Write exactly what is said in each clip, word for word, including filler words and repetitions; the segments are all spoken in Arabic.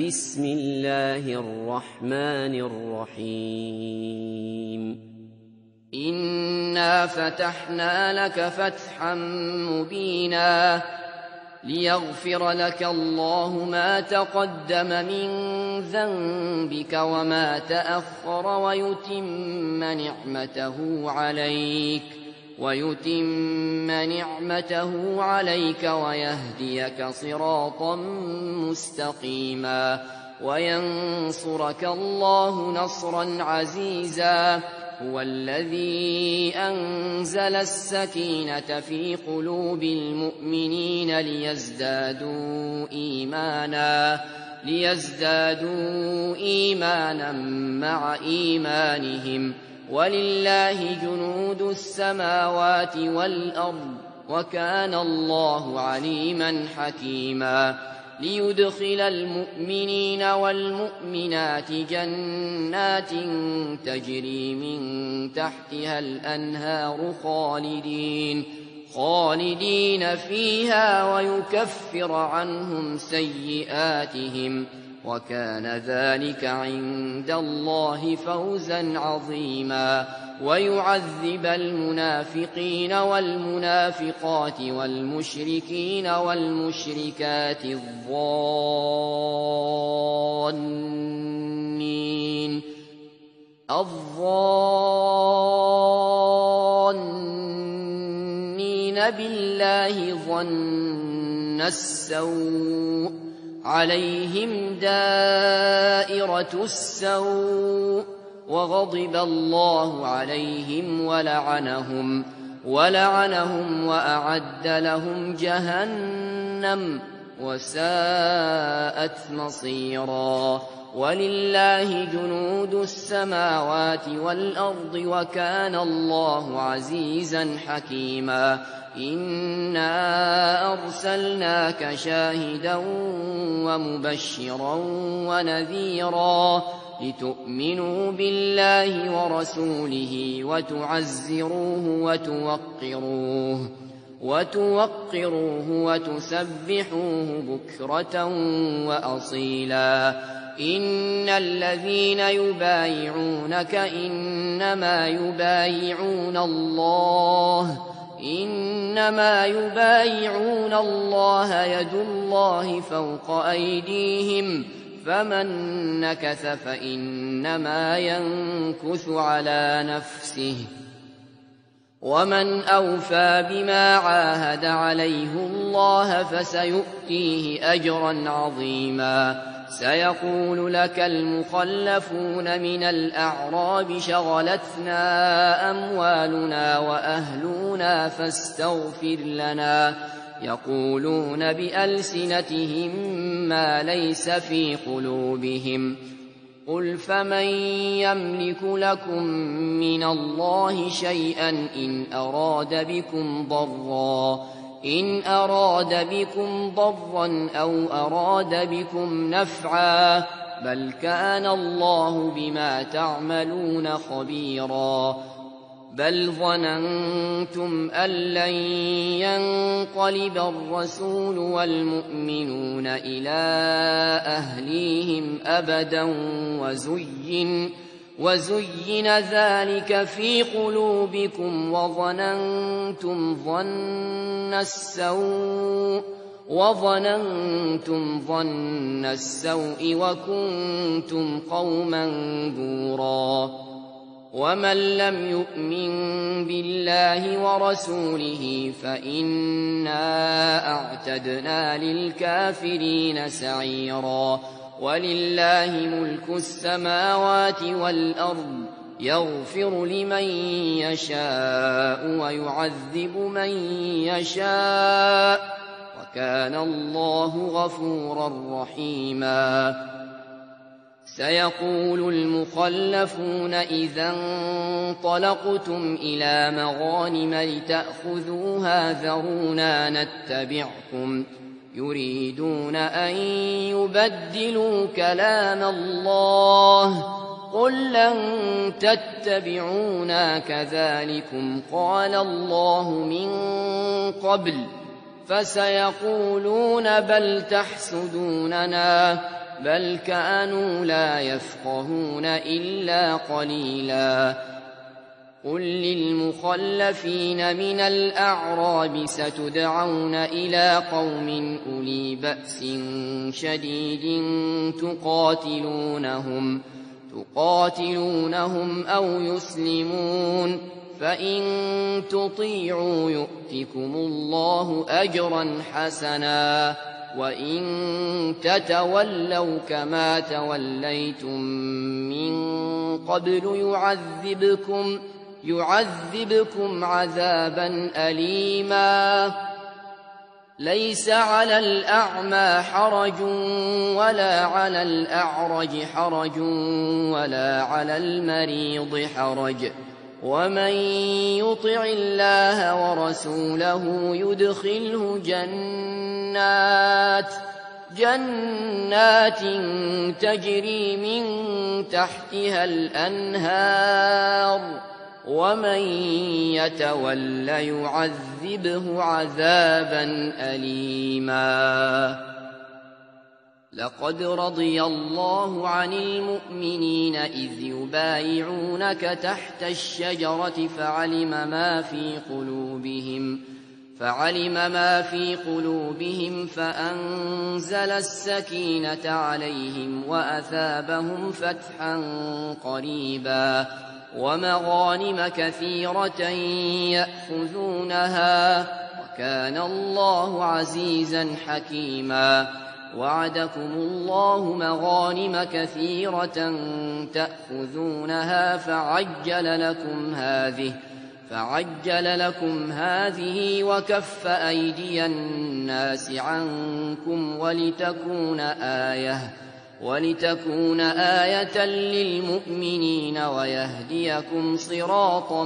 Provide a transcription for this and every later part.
بسم الله الرحمن الرحيم إنا فتحنا لك فتحا مبينا ليغفر لك الله ما تقدم من ذنبك وما تأخر ويتم نعمته عليك ويتم نعمته عليك ويهديك صراطا مستقيما وينصرك الله نصرا عزيزا هو الذي أنزل السكينة في قلوب المؤمنين ليزدادوا إيمانا ليزدادوا إيمانا مع إيمانهم ولله جنود السماوات والأرض وكان الله عليما حكيما ليدخل المؤمنين والمؤمنات جنات تجري من تحتها الأنهار خالدين خالدين فيها ويكفر عنهم سيئاتهم وكان ذلك عند الله فوزا عظيما ويعذب المنافقين والمنافقات والمشركين والمشركات الظانين الظانين بالله ظن السوء عليهم دائرة السوء وغضب الله عليهم ولعنهم ولعنهم وأعد لهم جهنم وساءت مصيرا ولله جنود السماوات والأرض وكان الله عزيزا حكيما إنا أرسلناك شاهدا ومبشرا ونذيرا لتؤمنوا بالله ورسوله وتعزروه وتوقروه وتوقروه وتسبحوه بكرة وأصيلا إن الذين يبايعونك إنما يبايعون الله إنما يبايعون الله يد الله فوق أيديهم فمن نكث فإنما ينكث على نفسه ومن أوفى بما عاهد عليه الله فسيؤتيه أجرا عظيما سيقول لك المخلفون من الأعراب شغلتنا أموالنا وأهلنا فاستغفر لنا يقولون بألسنتهم ما ليس في قلوبهم قل فمن يملك لكم من الله شيئا إن أراد بكم ضرا إن أراد بكم ضرا أو أراد بكم نفعا بل كان الله بما تعملون خبيرا بل ظننتم أن لن ينقلب الرسول والمؤمنون إلى أهليهم أبدا وزين وزين ذلك في قلوبكم وظننتم ظن السوء وظننتم ظن السوء وكنتم قوما بورا ومن لم يؤمن بالله ورسوله فإنا أعتدنا للكافرين سعيرا ولله ملك السماوات والأرض يغفر لمن يشاء ويعذب من يشاء وكان الله غفورا رحيما سيقول المخلفون إذا انطلقتم إلى مغانم لتأخذوها ذرونا نتبعكم يريدون أن يبدلوا كلام الله قل لن تتبعونا كذلكم قال الله من قبل فسيقولون بل تحسدوننا بل كانوا لا يفقهون إلا قليلا قل للمخلفين من الأعراب ستدعون إلى قوم أولي بأس شديد تقاتلونهم تقاتلونهم أو يسلمون فإن تطيعوا يؤتكم الله أجرا حسنا وإن تتولوا كما توليتم من قبل يعذبكم يعذبكم عذابا أليما ليس على الأعمى حرج ولا على الأعرج حرج ولا على المريض حرج ومن يطع الله ورسوله يدخله جنات جنات تجري من تحتها الأنهار ومن يتول يعذبه عذابا أليما لقد رضي الله عن المؤمنين إذ يبايعونك تحت الشجرة فعلم ما في قلوبهم فعلم ما في قلوبهم فأنزل السكينة عليهم وأثابهم فتحا قريبا ومغانم كثيرة يأخذونها وكان الله عزيزا حكيما وعدكم الله مغانم كثيرة تأخذونها فعجل لكم هذه فعجل لكم هذه وكف أيدي الناس عنكم ولتكون آية ولتكون آية للمؤمنين ويهديكم صراطا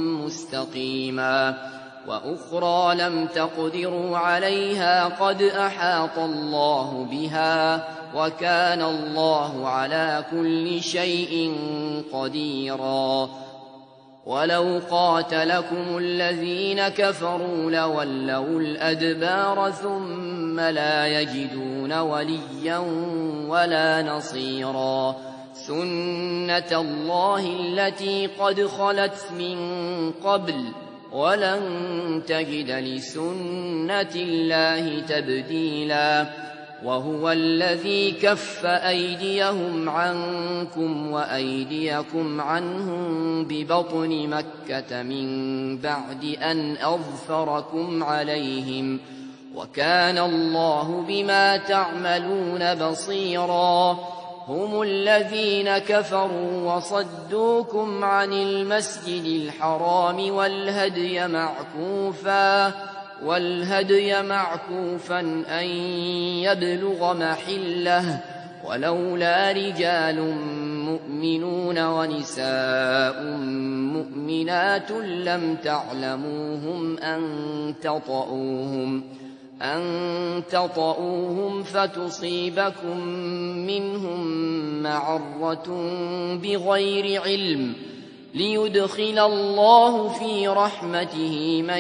مستقيما وأخرى لم تقدروا عليها قد أحاط الله بها وكان الله على كل شيء قديرا ولو قاتلكم الذين كفروا لولوا الأدبار ثم لا يجدون وليا ولا نصيرا سنة الله التي قد خلت من قبل ولن تجد لسنة الله تبديلا وهو الذي كف أيديهم عنكم وأيديكم عنهم ببطن مكة من بعد أن أظفركم عليهم وكان الله بما تعملون بصيرا هم الذين كفروا وصدوكم عن المسجد الحرام والهدي معكوفا والهدي معكوفا أن يبلغ محله ولولا رجال مؤمنون ونساء مؤمنات لم تعلموهم أن تطؤوهم أن تطؤوهم فتصيبكم منهم معرة بغير علم ليدخل الله في رحمته من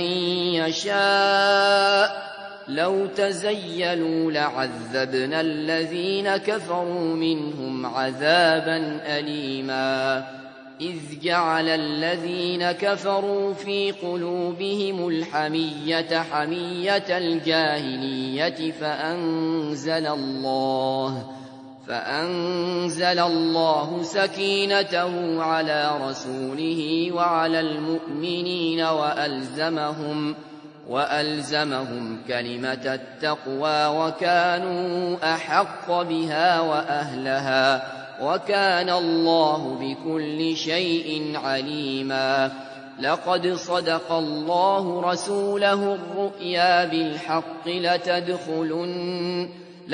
يشاء لو تزيلوا لعذبنا الذين كفروا منهم عذابا أليما إذ جعل الذين كفروا في قلوبهم الحمية حمية الجاهلية فأنزل الله فأنزل الله سكينته على رسوله وعلى المؤمنين وألزمهم وألزمهم كلمة التقوى وكانوا أحق بها وأهلها وكان الله بكل شيء عليما لقد صدق الله رسوله الرؤيا بالحق لتدخلن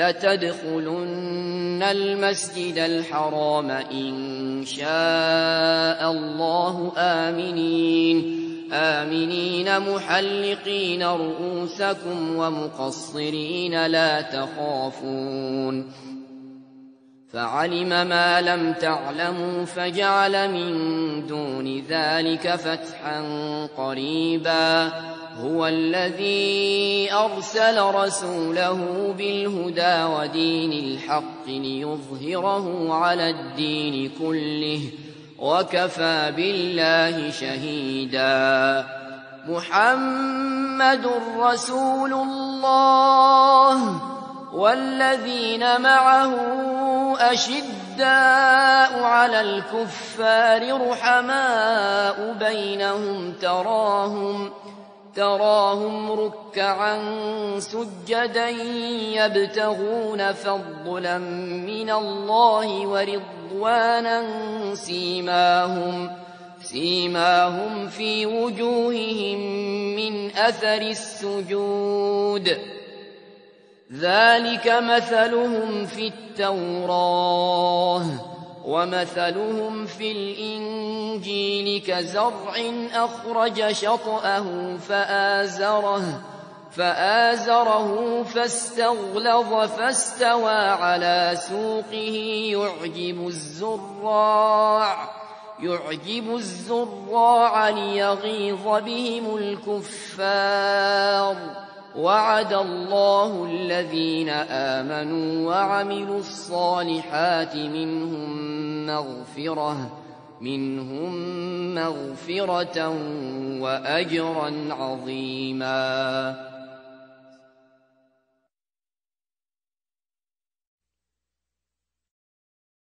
لتدخلن المسجد الحرام إن شاء الله آمنين آمنين محلقين رؤوسكم ومقصرين لا تخافون فعلم ما لم تعلموا فجعل من دون ذلك فتحا قريبا هو الذي أرسل رسوله بالهدى ودين الحق ليظهره على الدين كله وكفى بالله شهيدا. محمد رسول الله والذين معه أشداء على الكفار رحماء بينهم تراهم تراهم ركعا سجدا يبتغون فضلا من الله ورضوانا سيماهم سيماهم في وجوههم من أثر السجود ذلك مثلهم في التوراة ومثلهم في الإنجيل كزرع أخرج شطأه فآزره فآزره فاستغلظ فاستوى على سوقه يعجب الزراع يعجب الزراع ليغيظ بهم الكفار. وعد الله الذين آمنوا وعملوا الصالحات منهم مغفرة منهم مغفرة وأجرا عظيما.